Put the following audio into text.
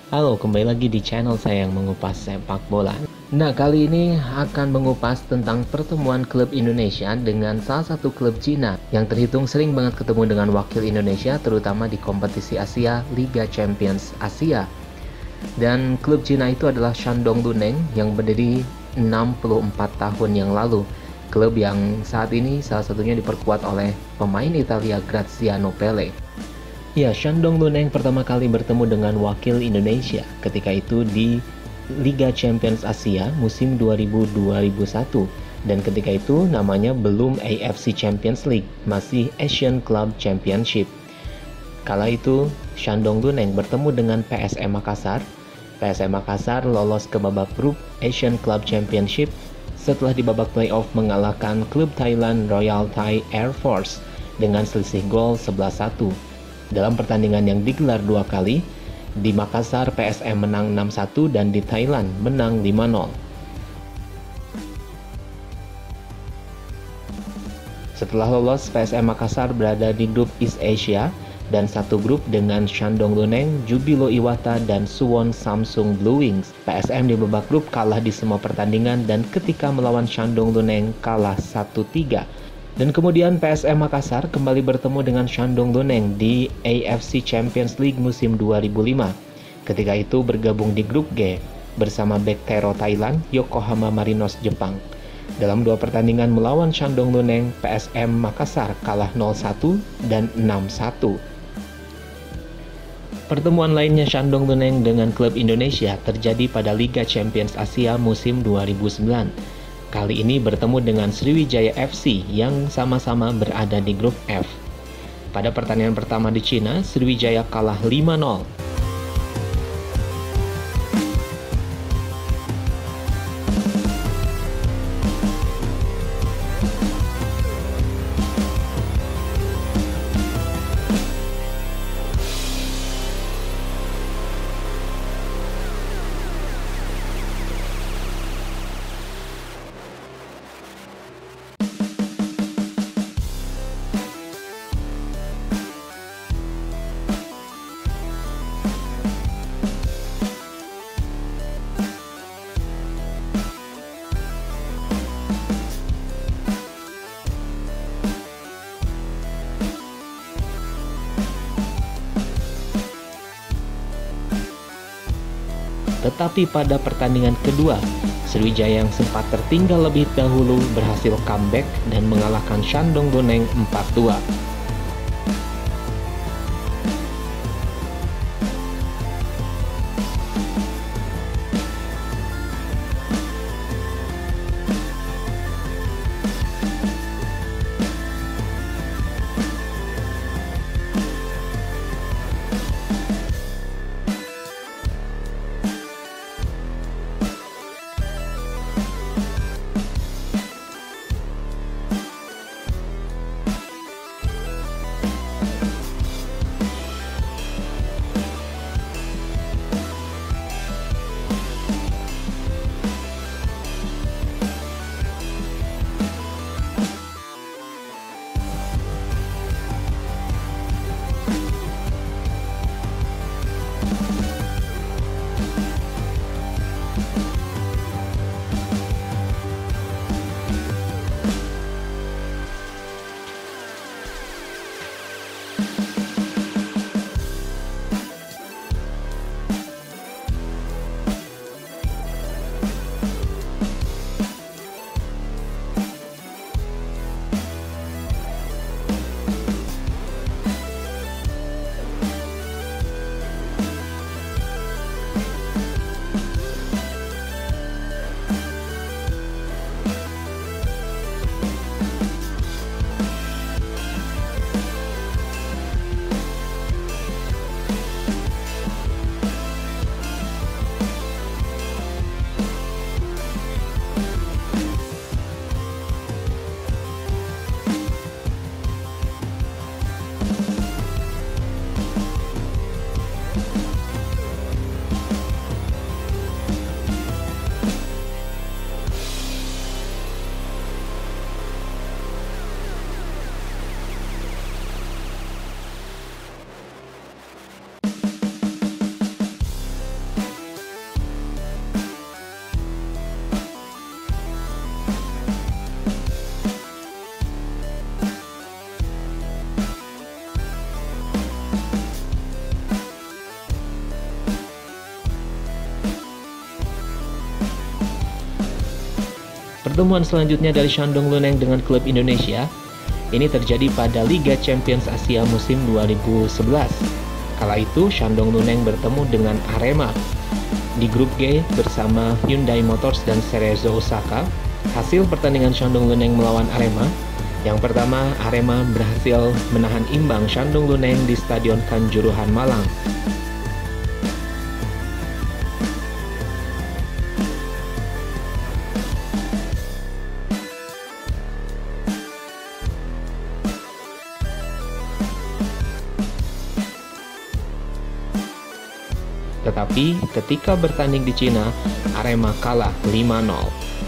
Halo, kembali lagi di channel saya yang mengupas sepak bola. Nah, kali ini akan mengupas tentang pertemuan klub Indonesia dengan salah satu klub Cina yang terhitung sering banget ketemu dengan wakil Indonesia, terutama di kompetisi Asia, Liga Champions Asia. Dan klub Cina itu adalah Shandong Luneng yang berdiri 64 tahun yang lalu. Klub yang saat ini salah satunya diperkuat oleh pemain Italia Graziano Pelle. Ya, Shandong Luneng pertama kali bertemu dengan wakil Indonesia ketika itu di Liga Champions Asia musim 2000-2001, dan ketika itu namanya belum AFC Champions League, masih Asian Club Championship. Kala itu Shandong Luneng bertemu dengan PSM Makassar. PSM Makassar lolos ke babak grup Asian Club Championship setelah di babak playoff mengalahkan klub Thailand Royal Thai Air Force dengan selisih gol 11-1. Dalam pertandingan yang digelar dua kali, di Makassar PSM menang 6-1 dan di Thailand menang 5-0. Setelah lolos, PSM Makassar berada di grup East Asia dan satu grup dengan Shandong Luneng, Jubilo Iwata, dan Suwon Samsung Blue Wings. PSM di babak grup kalah di semua pertandingan dan ketika melawan Shandong Luneng kalah 1-3. Dan kemudian PSM Makassar kembali bertemu dengan Shandong Luneng di AFC Champions League musim 2005. Ketika itu bergabung di grup G bersama Baektero Thailand, Yokohama Marinos Jepang. Dalam dua pertandingan melawan Shandong Luneng, PSM Makassar kalah 0-1 dan 6-1. Pertemuan lainnya Shandong Luneng dengan klub Indonesia terjadi pada Liga Champions Asia musim 2009. Kali ini bertemu dengan Sriwijaya FC yang sama-sama berada di grup F. Pada pertandingan pertama di Cina, Sriwijaya kalah 5-0. Tetapi pada pertandingan kedua, Sriwijaya yang sempat tertinggal lebih dahulu berhasil comeback dan mengalahkan Shandong Luneng 4-2. Pertemuan selanjutnya dari Shandong Luneng dengan klub Indonesia ini terjadi pada Liga Champions Asia musim 2011. Kala itu Shandong Luneng bertemu dengan Arema di grup G bersama Hyundai Motors dan Cerezo Osaka. Hasil pertandingan Shandong Luneng melawan Arema, yang pertama Arema berhasil menahan imbang Shandong Luneng di Stadion Kanjuruhan Malang. Tetapi ketika bertanding di Cina, Arema kalah 5-0.